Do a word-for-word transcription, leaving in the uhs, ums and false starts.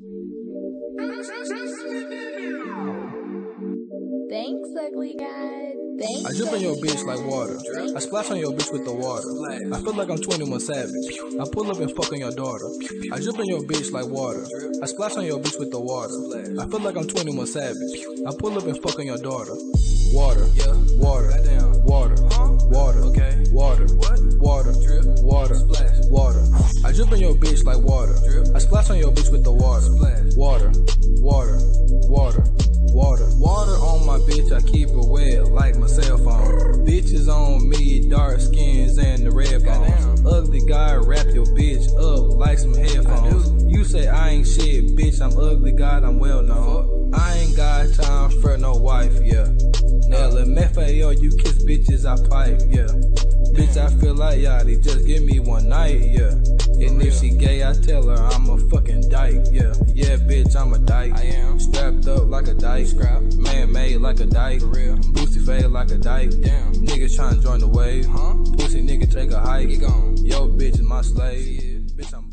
Thanks, ugly guy. Thanks. I drip on your bitch like water. I splash on your bitch with the water. I feel like I'm twenty-one Savage. I pull up and fuck on your daughter. I drip on your bitch like water. I splash on your bitch with the water. I feel like I'm twenty-one Savage. I pull up and fuck on your daughter. Water, water, water, water, okay, water, water, water, water. I drip on your bitch like water. I splash on your bitch with the water. Water, water, water, water, water on my bitch. I keep it wet like my cell phone. Bitches on me, dark skins and the red bones. Ugly guy, wrap your bitch up like some headphones. You say I ain't shit, bitch. I'm ugly, God, I'm well known. I ain't got time for no wife, yeah. L M F A O, you kiss bitches, I pipe, yeah. Bitch, I feel like Yachty, just give me one night, yeah. And if she gay, I tell her I'm a fucking dyke, yeah. Yeah, bitch, I'm a dyke. I am strapped up like a dyke, man made like a dyke, real. Boosty fade like a dyke. Damn, niggas tryna join the wave, huh? Pussy nigga take a hike. Yo, bitch is my slave, yeah. Bitch, I'm